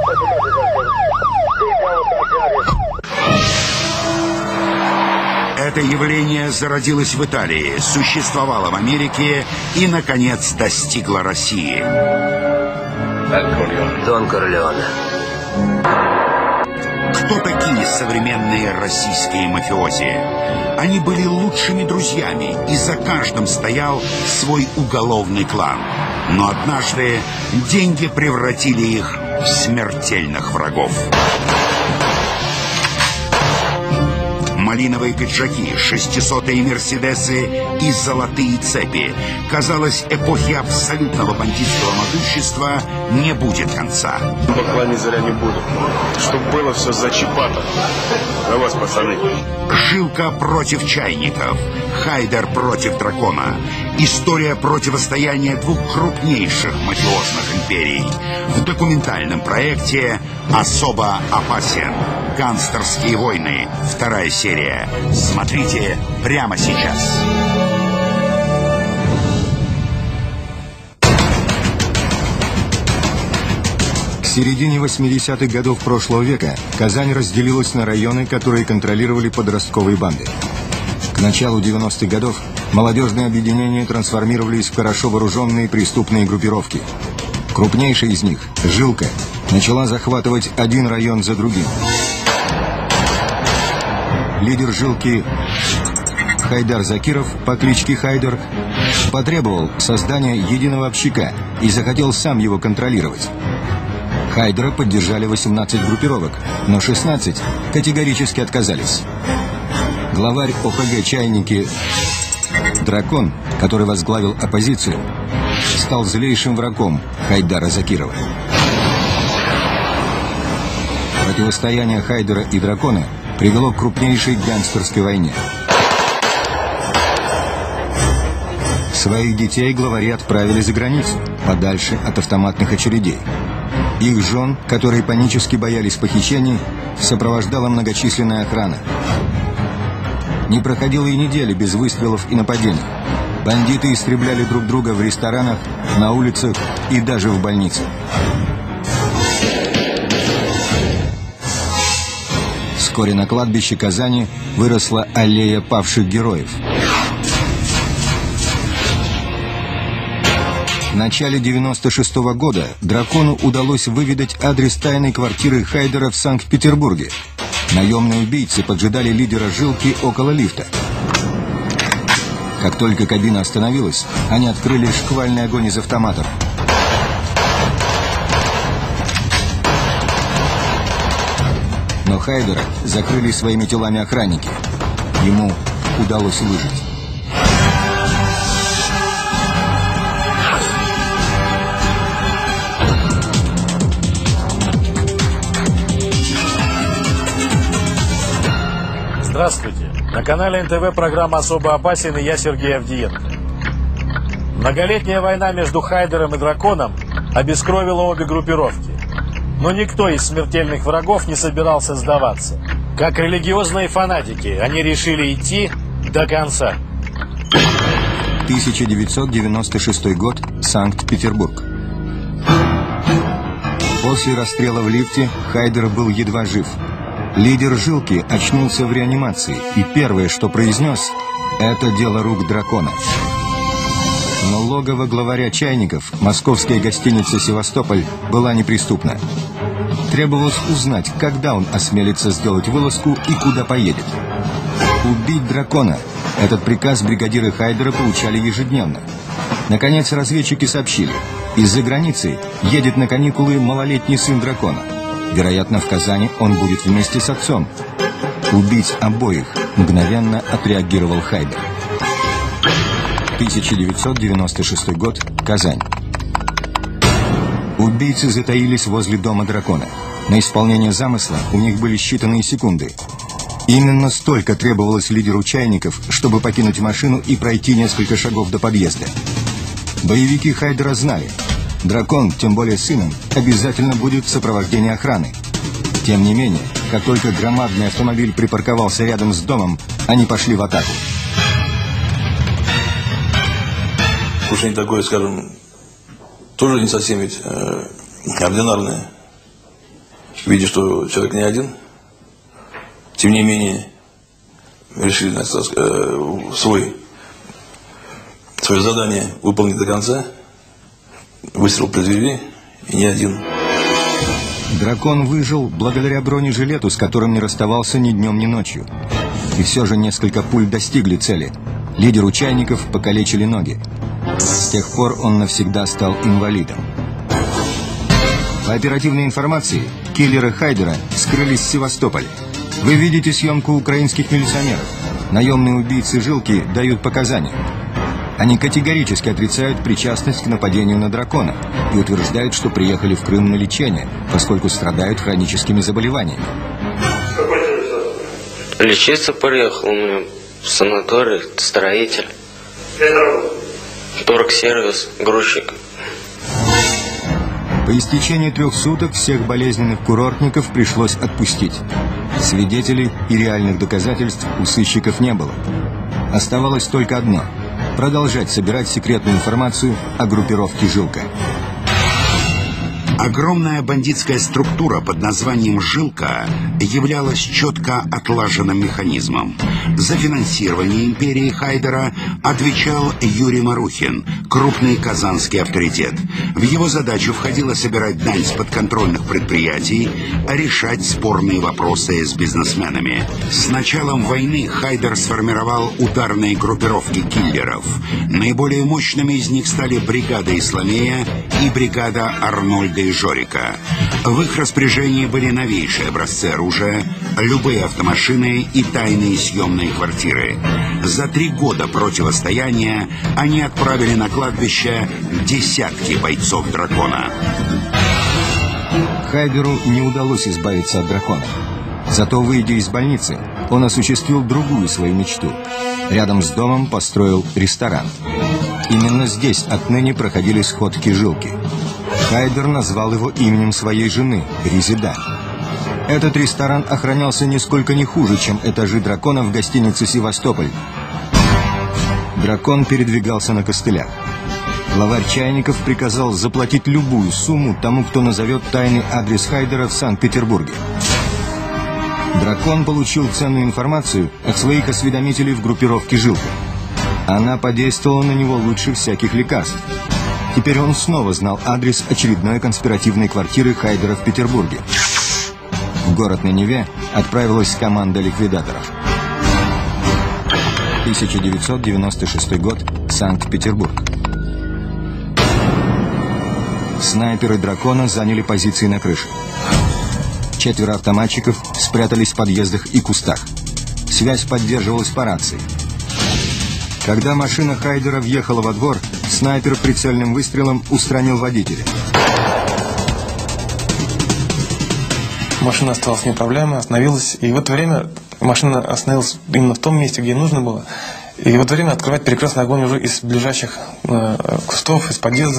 Это явление зародилось в Италии, существовало в Америке и, наконец, достигло России. Дон Корлеоне. Кто такие современные российские мафиози? Они были лучшими друзьями, и за каждым стоял свой уголовный клан. Но однажды деньги превратили их в смертельных врагов. Малиновые пиджаки, 600-е мерседесы и золотые цепи. Казалось, эпохи абсолютного бандитского могущества не будет конца. Поклонить зря не буду. Чтоб было все за чипато. На вас, пацаны. Жилка против чайников. Хайдер против дракона. История противостояния двух крупнейших мафиозных империй. В документальном проекте «Особо опасен. Гангстерские войны». 2-я серия. Смотрите прямо сейчас. К середине 80-х годов прошлого века Казань разделилась на районы, которые контролировали подростковые банды. К началу 90-х годов молодежные объединения трансформировались в хорошо вооруженные преступные группировки. Крупнейшая из них, «Жилка», начала захватывать один район за другим. Лидер «Жилки» Хайдар Закиров по кличке Хайдер потребовал создания единого общака и захотел сам его контролировать. Хайдера поддержали 18 группировок, но 16 категорически отказались. Главарь ОПГ «Чайники» Дракон, который возглавил оппозицию, стал злейшим врагом Хайдара Закирова. Противостояние Хайдера и Дракона привело к крупнейшей гангстерской войне. Своих детей главари отправили за границу, подальше от автоматных очередей. Их жен, которые панически боялись похищений, сопровождала многочисленная охрана. Не проходило и недели без выстрелов и нападений. Бандиты истребляли друг друга в ресторанах, на улицах и даже в больницах. Вскоре на кладбище Казани выросла аллея павших героев. В начале 96-го года Дракону удалось выведать адрес тайной квартиры Хайдера в Санкт-Петербурге. Наемные убийцы поджидали лидера «Жилки» около лифта. Как только кабина остановилась, они открыли шквальный огонь из автоматов. Но Хайдера закрыли своими телами охранники. Ему удалось выжить. Здравствуйте! На канале НТВ программа «Особо опасен» и я, Сергей Авдиенко. Многолетняя война между Хайдером и Драконом обескровила обе группировки. Но никто из смертельных врагов не собирался сдаваться. Как религиозные фанатики, они решили идти до конца. 1996 год, Санкт-Петербург. После расстрела в лифте Хайдер был едва жив. Лидер «Жилки» очнулся в реанимации, и первое, что произнес, это дело рук Дракона. Но логово главаря «Чайников», московская гостиница «Севастополь», была неприступна. Требовалось узнать, когда он осмелится сделать вылазку и куда поедет. Убить Дракона. Этот приказ бригадиры Хайдера получали ежедневно. Наконец разведчики сообщили, из-за границы едет на каникулы малолетний сын Дракона. Вероятно, в Казани он будет вместе с отцом. Убить обоих мгновенно отреагировал Хайдер. 1996 год, Казань. Убийцы затаились возле дома Дракона. На исполнение замысла у них были считанные секунды. Именно столько требовалось лидеру «Чайников», чтобы покинуть машину и пройти несколько шагов до подъезда. Боевики Хайдера знали, Дракон, тем более сыном, обязательно будет в сопровождении охраны. Тем не менее, как только громадный автомобиль припарковался рядом с домом, они пошли в атаку. Кушание такое, скажем, тоже не совсем ведь ординарное. видя, что человек не один, тем не менее, решили свое задание выполнить до конца. Выстрел произвели, и не один. Дракон выжил благодаря бронежилету, с которым не расставался ни днем, ни ночью. И все же несколько пуль достигли цели. Лидеру чайников покалечили ноги. С тех пор он навсегда стал инвалидом. По оперативной информации, киллеры Хайдера скрылись в Севастополе. Вы видите съемку украинских милиционеров. Наемные убийцы Жилки дают показания. Они категорически отрицают причастность к нападению на дракона и утверждают, что приехали в Крым на лечение, поскольку страдают хроническими заболеваниями. Лечиться приехал, у меня в санаторий, строитель. Торгсервис, грузчик. По истечении 3 суток всех болезненных курортников пришлось отпустить. Свидетелей и реальных доказательств у сыщиков не было. Оставалось только одно – продолжать собирать секретную информацию о группировке «Жилка». Огромная бандитская структура под названием «Жилка» являлась четко отлаженным механизмом. За финансирование империи Хайдера отвечал Юрий Марухин, крупный казанский авторитет. В его задачу входило собирать дань с подконтрольных предприятий, решать спорные вопросы с бизнесменами. С началом войны Хайдер сформировал ударные группировки киллеров. Наиболее мощными из них стали бригада Исламея и бригада Арнольда и Жорика. В их распоряжении были новейшие образцы оружия, любые автомашины и тайные съемные квартиры. За 3 года противостояния они отправили на кладбище десятки бойцов дракона. Хайдеру не удалось избавиться от дракона. Зато, выйдя из больницы, он осуществил другую свою мечту. Рядом с домом построил ресторан. Именно здесь отныне проходили сходки Жилки. Хайдер назвал его именем своей жены, Резида. Этот ресторан охранялся нисколько не хуже, чем этажи дракона в гостинице «Севастополь». Дракон передвигался на костылях. Главарь Чайников приказал заплатить любую сумму тому, кто назовет тайный адрес Хайдера в Санкт-Петербурге. Дракон получил ценную информацию от своих осведомителей в группировке «Жилка». Она подействовала на него лучше всяких лекарств. Теперь он снова знал адрес очередной конспиративной квартиры Хайдера в Петербурге. В город на Неве отправилась команда ликвидаторов. 1996 год, Санкт-Петербург. Снайперы дракона заняли позиции на крыше. 4 автоматчиков спрятались в подъездах и кустах. Связь поддерживалась по рации. Когда машина Хайдера въехала во двор, снайпер прицельным выстрелом устранил водителя. Машина осталась неуправляемой, остановилась, и в это время машина остановилась именно в том месте, где нужно было. И в это время открывает перекрестный огонь уже из ближайших кустов, из подъездов.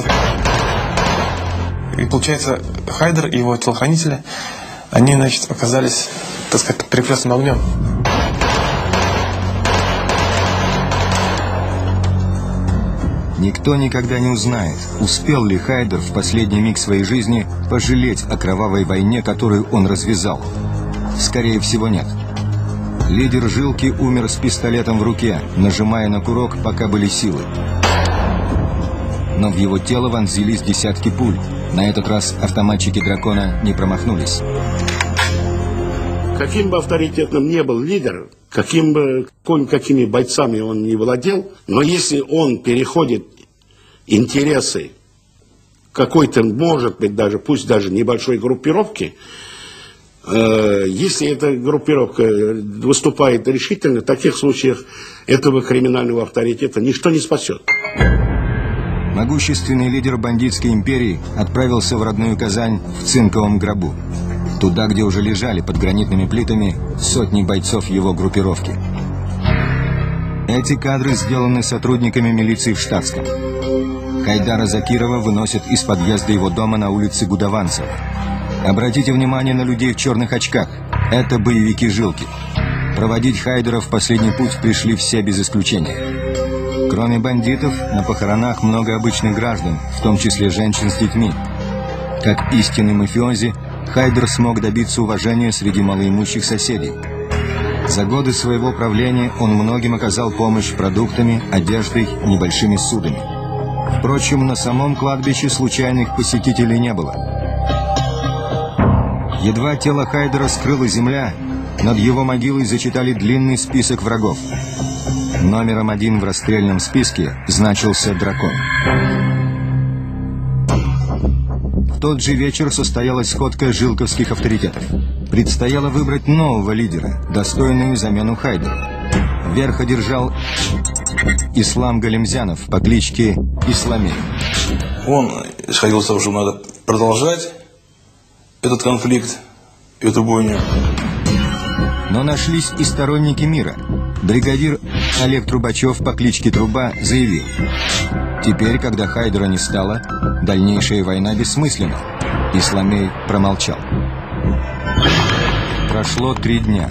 И получается, Хайдер и его телохранители, они, значит, оказались, так сказать, под перекрестным огнем. Никто никогда не узнает, успел ли Хайдер в последний миг своей жизни пожалеть о кровавой войне, которую он развязал. Скорее всего, нет. Лидер Жилки умер с пистолетом в руке, нажимая на курок, пока были силы. Но в его тело вонзились десятки пуль. На этот раз автоматчики дракона не промахнулись. Каким бы авторитетным ни был лидер, какими бойцами он не владел, но если он переходит интересы какой-то, может быть, даже, пусть даже небольшой группировки, если эта группировка выступает решительно, в таких случаях этого криминального авторитета ничто не спасет. Могущественный лидер бандитской империи отправился в родную Казань в цинковом гробу. Туда, где уже лежали под гранитными плитами сотни бойцов его группировки. Эти кадры сделаны сотрудниками милиции в штатском. Хайдара Закирова выносят из подъезда его дома на улице Гудованцева. Обратите внимание на людей в черных очках. Это боевики Жилки. Проводить Хайдера в последний путь пришли все без исключения. Кроме бандитов, на похоронах много обычных граждан, в том числе женщин с детьми. Как истинный мафиози, Хайдер смог добиться уважения среди малоимущих соседей. За годы своего правления он многим оказал помощь продуктами, одеждой, небольшими судами. Впрочем, на самом кладбище случайных посетителей не было. Едва тело Хайдера скрыла земля, над его могилой зачитали длинный список врагов. Номером 1 в расстрельном списке значился дракон. В тот же вечер состоялась сходка жилковских авторитетов. Предстояло выбрать нового лидера, достойную замену Хайдеру. Верх одержал Ислам Галимзянов по кличке Исламей. Он исходил из того, что надо продолжать этот конфликт, эту бойню. Но нашлись и сторонники мира. Бригадир Олег Трубачев по кличке Труба заявил: теперь, когда Хайдера не стало, дальнейшая война бессмысленна. Исламей промолчал. Прошло 3 дня.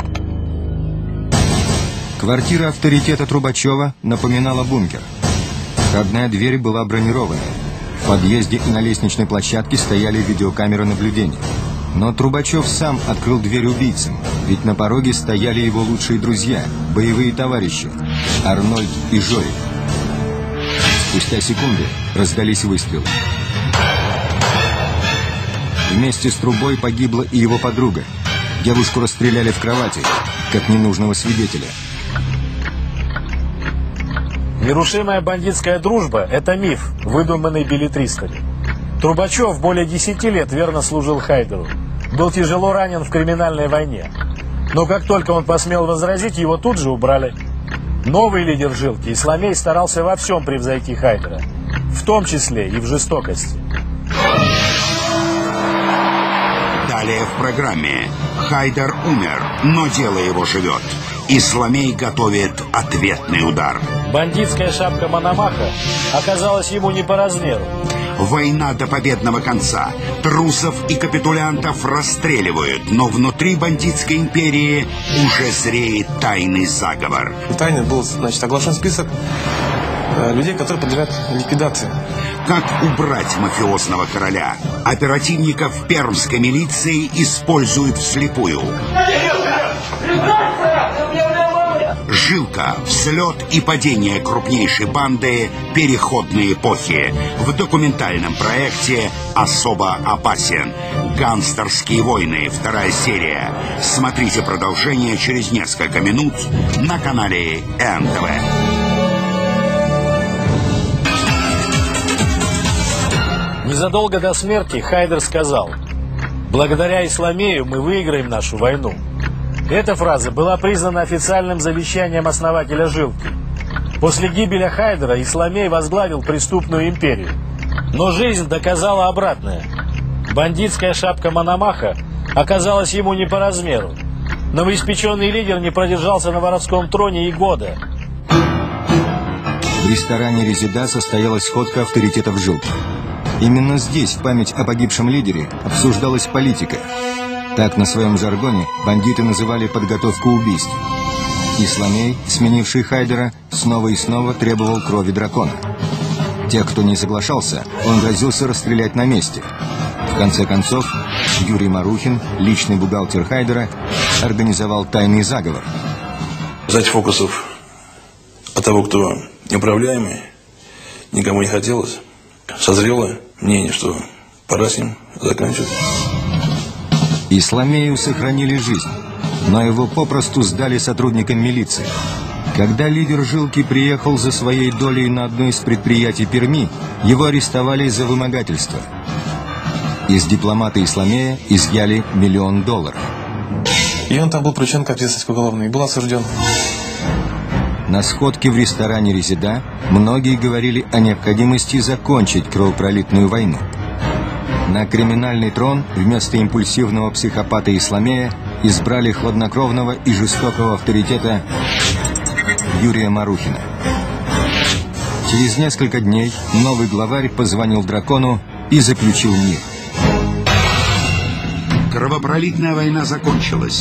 Квартира авторитета Трубачева напоминала бункер. Входная дверь была бронированная. В подъезде и на лестничной площадке стояли видеокамеры наблюдения. Но Трубачев сам открыл дверь убийцам, ведь на пороге стояли его лучшие друзья, боевые товарищи Арнольд и Жорик. Спустя секунды раздались выстрелы. Вместе с Трубой погибла и его подруга. Девушку расстреляли в кровати, как ненужного свидетеля. Нерушимая бандитская дружба – это миф, выдуманный беллетристами. Трубачев более 10 лет верно служил Хайдеру. Был тяжело ранен в криминальной войне. Но как только он посмел возразить, его тут же убрали. Новый лидер жилки, Исламей, старался во всем превзойти Хайдера. В том числе и в жестокости. Далее в программе. Хайдер умер, но дело его живет. Исламей готовит ответный удар. Бандитская шапка Мономаха оказалась ему не по размеру. Война до победного конца. Трусов и капитулянтов расстреливают, но внутри бандитской империи уже зреет тайный заговор. Тайный был, значит, оглашен список людей, которые подлежат ликвидации. Как убрать мафиозного короля? Оперативников пермской милиции используют вслепую. Жилка. Взлет и падение крупнейшей банды переходной эпохи. В документальном проекте «Особо опасен». Гангстерские войны. 2-я серия. Смотрите продолжение через несколько минут на канале НТВ. Незадолго до смерти Хайдер сказал: «Благодаря Исламею мы выиграем нашу войну». Эта фраза была признана официальным завещанием основателя жилки. После гибели Хайдера Исламей возглавил преступную империю. Но жизнь доказала обратное. Бандитская шапка Мономаха оказалась ему не по размеру. Новоиспеченный лидер не продержался на воровском троне и года. В ресторане «Резида» состоялась сходка авторитетов жилки. Именно здесь, в память о погибшем лидере, обсуждалась политика. Так на своем жаргоне бандиты называли подготовку убийств. Исламей, сменивший Хайдера, снова и снова требовал крови дракона. Тех, кто не соглашался, он грозился расстрелять на месте. В конце концов, Юрий Марухин, личный бухгалтер Хайдера, организовал тайный заговор. Взять фокусов от того, кто неуправляемый, никому не хотелось. Созрело мнение, что пора с ним заканчивать. Исламею сохранили жизнь, но его попросту сдали сотрудникам милиции. Когда лидер жилки приехал за своей долей на одно из предприятий Перми, его арестовали за вымогательство. Из дипломата Исламея изъяли $1 миллион. И он там был привлечен к ответственности уголовной и был осужден. На сходке в ресторане «Резида» многие говорили о необходимости закончить кровопролитную войну. На криминальный трон вместо импульсивного психопата Исламея избрали хладнокровного и жестокого авторитета Юрия Марухина. Через несколько дней новый главарь позвонил дракону и заключил мир. Кровопролитная война закончилась.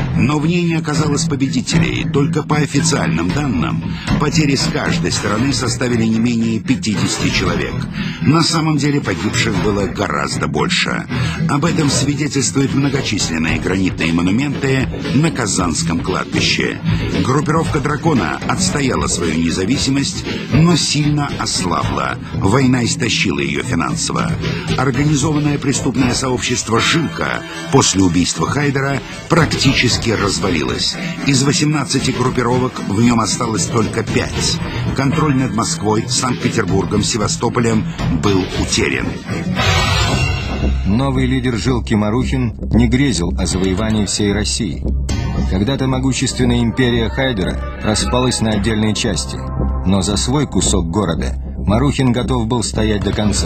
Но в ней не оказалось победителей. Только по официальным данным, потери с каждой стороны составили не менее 50 человек. На самом деле погибших было гораздо больше. Об этом свидетельствуют многочисленные гранитные монументы на Казанском кладбище. Группировка «Дракона» отстояла свою независимость, но сильно ослабла. Война истощила ее финансово. Организованное преступное сообщество «Жилка» после убийства Хайдера практически развалилось. Из 18 группировок в нем осталось только 5. Контроль над Москвой, Санкт-Петербургом, Севастополем был утерян. Новый лидер Жилки Марухин не грезил о завоевании всей России. Когда-то могущественная империя Хайдера распалась на отдельные части, но за свой кусок города Марухин готов был стоять до конца.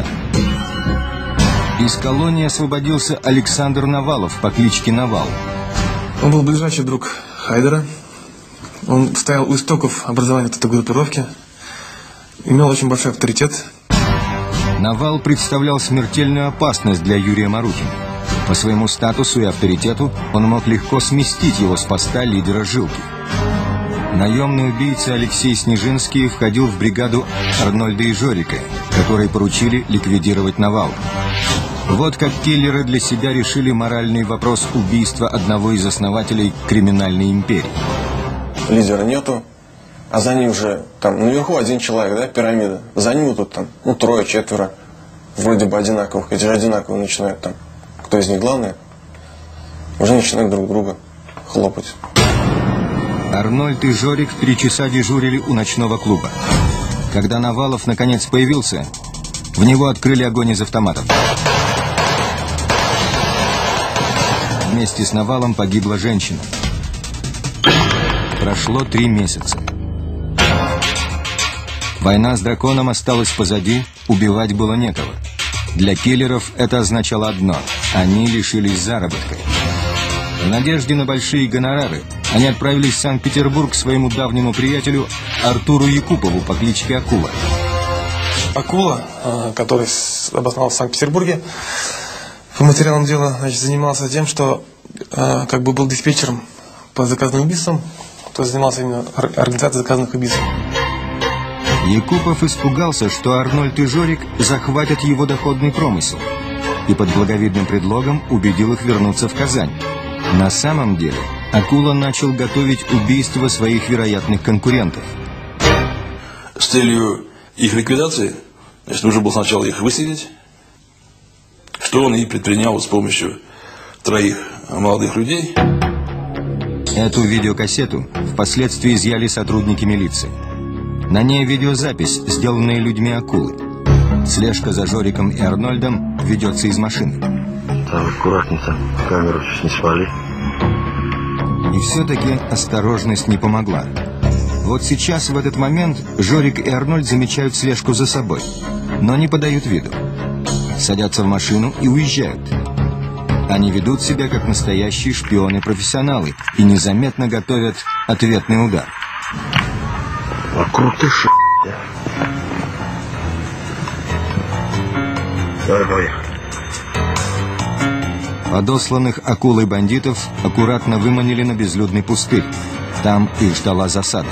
Из колонии освободился Александр Навалов по кличке Навал. Он был ближайший друг Хайдера. Он стоял у истоков образования этой группировки, имел очень большой авторитет. Навал представлял смертельную опасность для Юрия Марухина. По своему статусу и авторитету он мог легко сместить его с поста лидера Жилки. Наемный убийца Алексей Снежинский входил в бригаду Арнольда и Жорика, которые поручили ликвидировать Навала. Вот как киллеры для себя решили моральный вопрос убийства одного из основателей криминальной империи. Лидера нету, а за ним же там наверху один человек, да, пирамида. За ним тут там, трое-четверо, вроде бы одинаковых. Эти же одинаково начинают там. Кто из них главный? Уже начинают друг друга хлопать. Арнольд и Жорик 3 часа дежурили у ночного клуба. Когда Навалов наконец появился, в него открыли огонь из автоматов. Вместе с Навалом погибла женщина. Прошло 3 месяца. Война с драконом осталась позади, убивать было некого. Для киллеров это означало одно – они лишились заработка. В надежде на большие гонорары они отправились в Санкт-Петербург к своему давнему приятелю Артуру Якупову по кличке Акула. Акула, который обосновался в Санкт-Петербурге, по материалам дела, занимался тем, что был диспетчером по заказным убийствам, то есть занимался именно организацией заказных убийств. Якупов испугался, что Арнольд и Жорик захватят его доходный промысел, и под благовидным предлогом убедил их вернуться в Казань. На самом деле Акула начал готовить убийство своих вероятных конкурентов. С целью их ликвидации, нужно было сначала их выселить, что он и предпринял с помощью 3 молодых людей. Эту видеокассету впоследствии изъяли сотрудники милиции. На ней видеозапись, сделанная людьми Акулы. Слежка за Жориком и Арнольдом ведется из машины. Там аккуратненько, камеру чуть не спали. И все-таки осторожность не помогла. Вот сейчас, в этот момент, Жорик и Арнольд замечают слежку за собой, но не подают виду. Садятся в машину и уезжают. Они ведут себя как настоящие шпионы-профессионалы и незаметно готовят ответный удар. А крутыши. Давай. Подосланных Акулой бандитов аккуратно выманили на безлюдный пустырь. Там их ждала засада.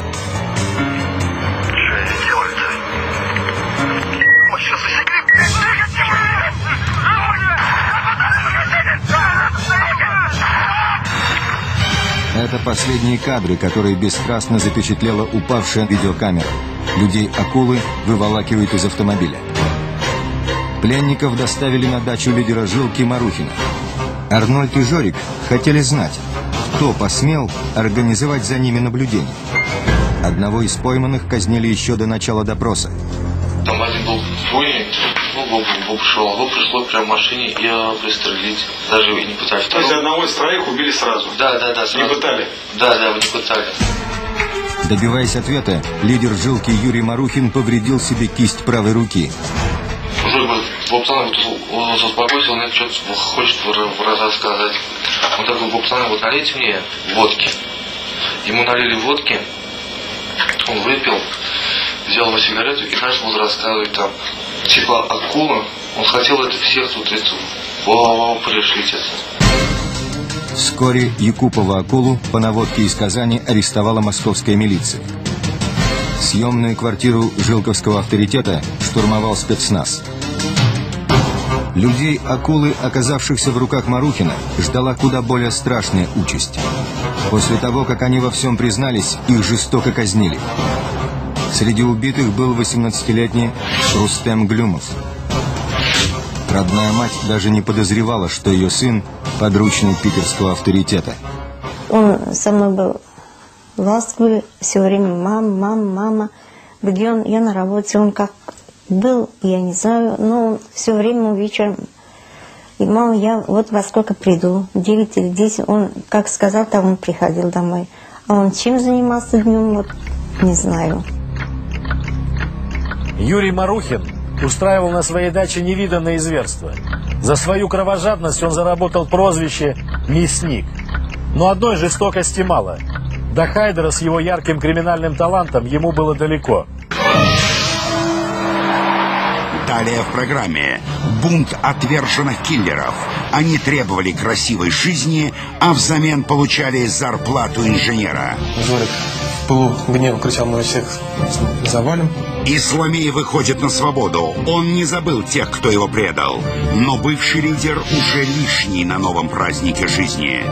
Это последние кадры, которые бесстрастно запечатлела упавшая видеокамера. Людей Акулы выволакивают из автомобиля. Пленников доставили на дачу лидера Жилки Марухина. Арнольд и Жорик хотели знать, кто посмел организовать за ними наблюдение. Одного из пойманных казнили еще до начала допроса. Там один был двойник, был пришел, его пришлось прямо в машине и пристрелить. Даже и не пытались. То есть одного из 3 убили сразу? Да, сразу. Не пытали? Да, не пытали. Добиваясь ответа, лидер Жилки Юрий Марухин повредил себе кисть правой руки. Уже пацан он успокоился, он что-то хочет рассказать. Он такой, пацан, вот налейте мне водки. Ему налили водки, он выпил, взял его сигарету и начал рассказывать там, типа Акула, он хотел это всех тут пришить это. Вскоре Якупова Акулу по наводке из Казани арестовала московская милиция. Съемную квартиру жилковского авторитета штурмовал спецназ. Людей Акулы, оказавшихся в руках Марухина, ждала куда более страшная участь. После того, как они во всем признались, их жестоко казнили. Среди убитых был 18-летний Рустем Глюмов. Родная мать даже не подозревала, что ее сын – подручный питерского авторитета. Он со мной был ласковый, все время мама. Где он? Я на работе. Он как был, я не знаю, но он все время вечером. И мама, я вот во сколько приду, 9 или 10. Он, как сказал, там он приходил домой. А он чем занимался днем, вот не знаю. Юрий Марухин устраивал на своей даче невиданное зверство. За свою кровожадность он заработал прозвище «Мясник». Но одной жестокости мало. До Хайдера с его ярким криминальным талантом ему было далеко. Далее в программе бунт отверженных киллеров. Они требовали красивой жизни, а взамен получали зарплату инженера. Жорик в пылу гнева кричал: «Мы всех завалим». Исламей выходит на свободу. Он не забыл тех, кто его предал. Но бывший лидер уже лишний на новом празднике жизни.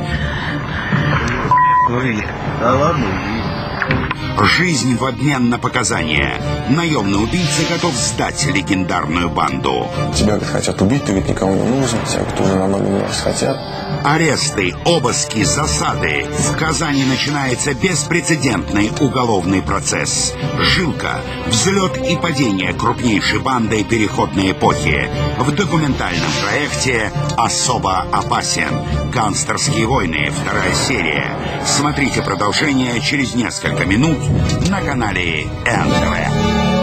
Да ладно, Жизнь в обмен на показания. Наемный убийца готов сдать легендарную банду. Тебя, говорит, хотят убить, ты, говорит, никому не нужен. Тебя, говорит, уже намного не раз хотят. Аресты, обыски, засады. В Казани начинается беспрецедентный уголовный процесс. Жилка. Взлет и падение крупнейшей банды переходной эпохи. В документальном проекте «Особо опасен». Гангстерские войны. 2-я серия. Смотрите продолжение через несколько минут на канале НТВ.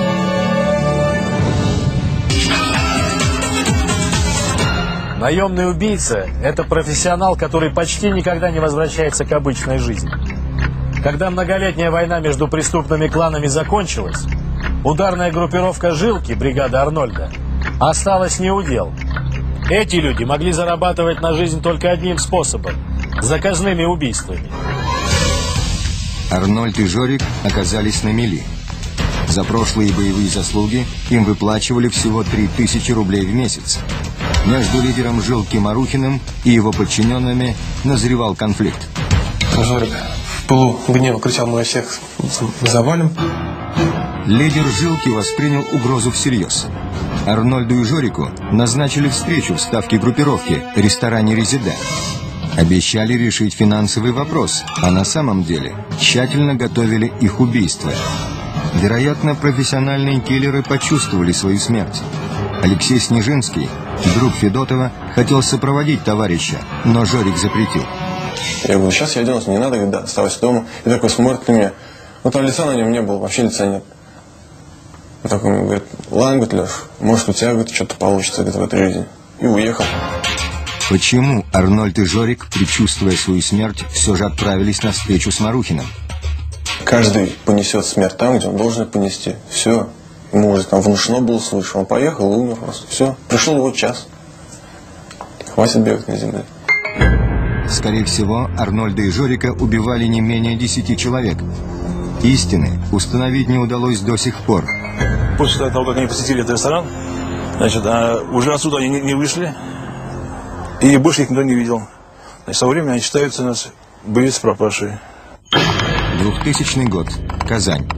Наемный убийца – это профессионал, который почти никогда не возвращается к обычной жизни. Когда многолетняя война между преступными кланами закончилась, ударная группировка «Жилки», бригада Арнольда, осталась неудел. Эти люди могли зарабатывать на жизнь только одним способом – заказными убийствами. Арнольд и Жорик оказались на мели. За прошлые боевые заслуги им выплачивали всего 3000 рублей в месяц. Между лидером Жилки Марухиным и его подчиненными назревал конфликт. Жорик в пылу гнева кричал: «Мы всех завалим». Лидер Жилки воспринял угрозу всерьез. Арнольду и Жорику назначили встречу в ставке группировки в ресторане «Резида». Обещали решить финансовый вопрос, а на самом деле тщательно готовили их убийство. Вероятно, профессиональные киллеры почувствовали свою смерть. Алексей Снежинский, друг Федотова, хотел сопроводить товарища, но Жорик запретил. Я говорю: сейчас я оденусь, не надо, говорит, да, оставайся дома. И такой смотрит на меня. Ну там лица на нем не было, вообще лица нет. И такой мне говорит: ладно, говорит, Леш, может у тебя, говорит, что-то получится, говорит, в этой жизни. И уехал. Почему Арнольд и Жорик, предчувствуя свою смерть, все же отправились на встречу с Марухиным? Каждый понесет смерть там, где он должен понести. Все. Ему уже там внушено было свыше. Он поехал и умер просто. Все. Пришел его час. Хватит бегать на земле. Скорее всего, Арнольда и Жорика убивали не менее 10 человек. Истины установить не удалось до сих пор. После того, как они посетили этот ресторан, значит, уже отсюда они не вышли. И больше их никто не видел. Значит, со временем они считаются у нас боец пропавшие. 2000 год. Казань.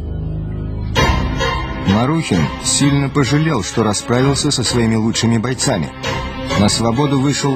Марухин сильно пожалел, что расправился со своими лучшими бойцами. На свободу вышел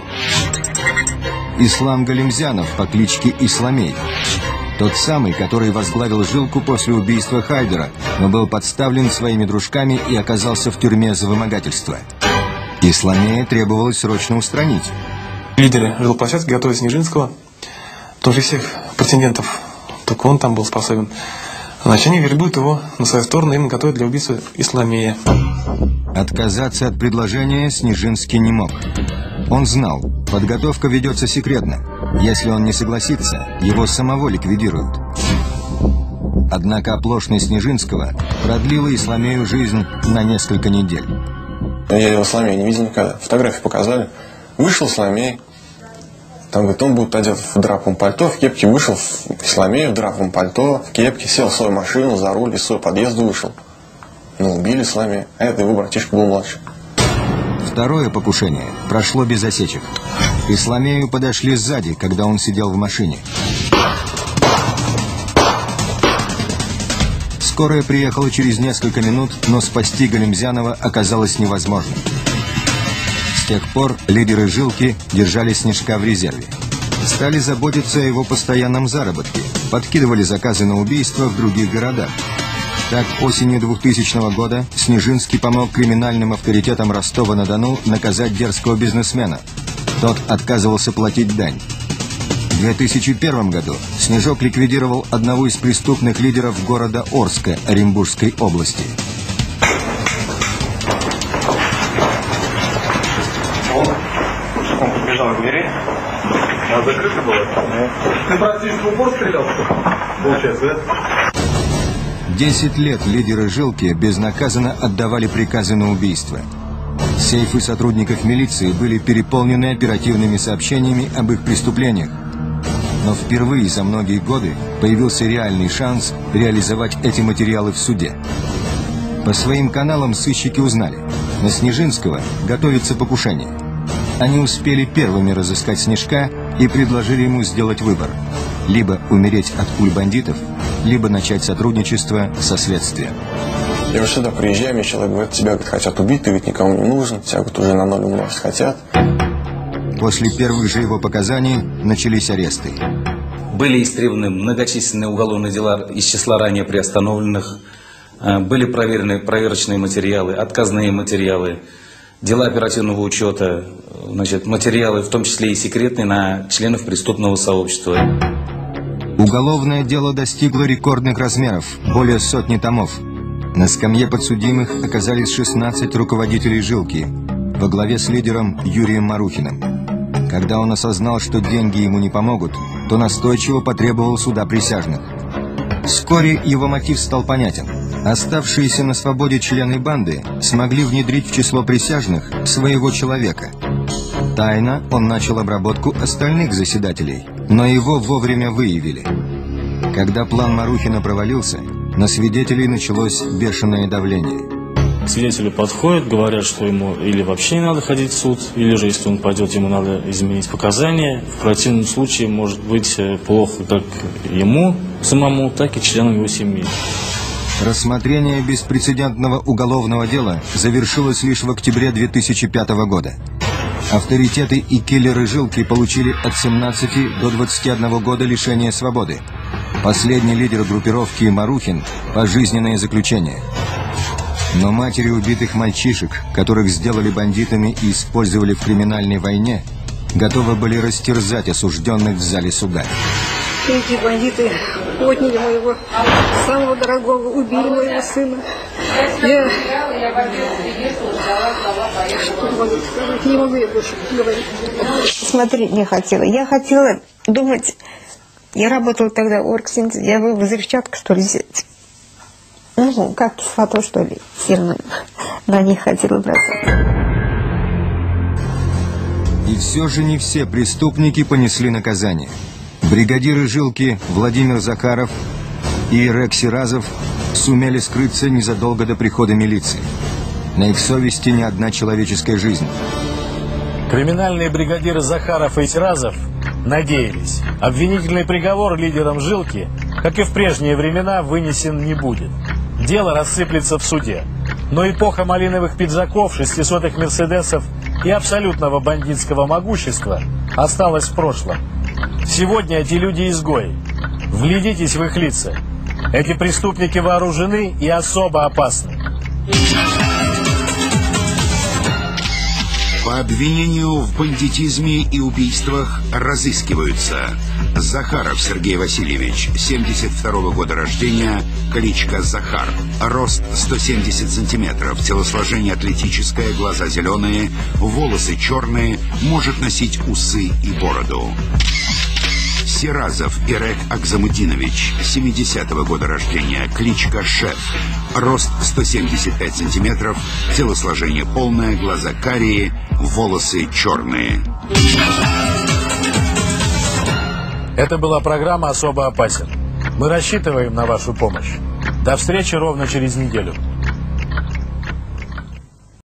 Ислам Галимзянов по кличке Исламей. Тот самый, который возглавил Жилку после убийства Хайдера, но был подставлен своими дружками и оказался в тюрьме за вымогательство. Исламея требовалось срочно устранить. Лидеры жилплощадки готовили Снежинского, тоже всех претендентов, только он там был способен. Значит, они вербуют его на свою сторону, именно готовят для убийства Исламея. Отказаться от предложения Снежинский не мог. Он знал, подготовка ведется секретно. Если он не согласится, его самого ликвидируют. Однако оплошность Снежинского продлила Исламею жизнь на несколько недель. Я его Исламея не видел никогда. Фотографии показали. Вышел Исламей, Там, говорит, он будет одет в драповом пальто, в кепке, вышел в Исламею в драповом пальто, в кепке, сел в свою машину, за руль, из своего подъезда вышел. Ну, убили Исламею, а это его братишка был младше. Второе покушение прошло без осечек. К Исламею подошли сзади, когда он сидел в машине. Скорая приехала через несколько минут, но спасти Галимзянова оказалось невозможно. С тех пор лидеры жилки держали Снежка в резерве. Стали заботиться о его постоянном заработке, подкидывали заказы на убийства в других городах. Так, осенью 2000 года Снежинский помог криминальным авторитетам Ростова-на-Дону наказать дерзкого бизнесмена. Тот отказывался платить дань. В 2001 году Снежок ликвидировал одного из преступных лидеров города Орска Оренбургской области. Он подбежал к двери. А закрыто было? Ты практически в упор стрелял? Получается, да? 10 лет лидеры жилки безнаказанно отдавали приказы на убийство. Сейфы сотрудников милиции были переполнены оперативными сообщениями об их преступлениях. Но впервые за многие годы появился реальный шанс реализовать эти материалы в суде. По своим каналам сыщики узнали: на Снежинского готовится покушение. Они успели первыми разыскать Снежка и предложили ему сделать выбор: либо умереть от пуль бандитов, либо начать сотрудничество со следствием. Я вот сюда приезжаю, мне человек говорит: тебя, говорит, хотят убить, ты ведь никому не нужен, тебя, говорит, уже на ноль умножить хотят. После первых же его показаний начались аресты. Были истребованы многочисленные уголовные дела из числа ранее приостановленных, были проверены проверочные материалы, отказные материалы, дела оперативного учета, значит, материалы, в том числе и секретные, на членов преступного сообщества. Уголовное дело достигло рекордных размеров, более сотни томов. На скамье подсудимых оказались 16 руководителей жилки, во главе с лидером Юрием Марухиным. Когда он осознал, что деньги ему не помогут, то настойчиво потребовал суда присяжных. Вскоре его мотив стал понятен. Оставшиеся на свободе члены банды смогли внедрить в число присяжных своего человека. Тайно он начал обработку остальных заседателей, но его вовремя выявили. Когда план Марухина провалился, на свидетелей началось бешеное давление. Свидетели подходят, говорят, что ему или вообще не надо ходить в суд, или же, если он пойдет, ему надо изменить показания. В противном случае может быть плохо как ему самому, так и членам его семьи. Рассмотрение беспрецедентного уголовного дела завершилось лишь в октябре 2005 года. Авторитеты и киллеры жилки получили от 17 до 21 года лишения свободы. Последний лидер группировки Марухин – пожизненное заключение. Но матери убитых мальчишек, которых сделали бандитами и использовали в криминальной войне, готовы были растерзать осужденных в зале суда. Эти бандиты отняли моего самого дорогого, убили моего сына. Я не могу я больше говорить. Смотреть не хотела. Я хотела думать, я работала тогда в Оргсинте, я была взрывчатка, что ли, взять. Ну, как кислоту, что ли, сильно на них хотела бросаться. И все же не все преступники понесли наказание. Бригадиры жилки Владимир Захаров и Ирек Сиразов сумели скрыться незадолго до прихода милиции. На их совести ни одна человеческая жизнь. Криминальные бригадиры Захаров и Сиразов надеялись, обвинительный приговор лидерам жилки, как и в прежние времена, вынесен не будет. Дело рассыплется в суде. Но эпоха малиновых пиджаков, 600-х мерседесов и абсолютного бандитского могущества осталась в прошлом. Сегодня эти люди изгои. Вглядитесь в их лица. Эти преступники вооружены и особо опасны. По обвинению в бандитизме и убийствах разыскиваются Захаров Сергей Васильевич, 72 года рождения, кличка Захар, рост 170 сантиметров, телосложение атлетическое, глаза зеленые, волосы черные, может носить усы и бороду. Сиразов Ирек Акзамудинович, 70-го года рождения, кличка Шеф, рост 175 сантиметров, телосложение полное, глаза карие, волосы черные. Это была программа «Особо опасен». Мы рассчитываем на вашу помощь. До встречи ровно через неделю.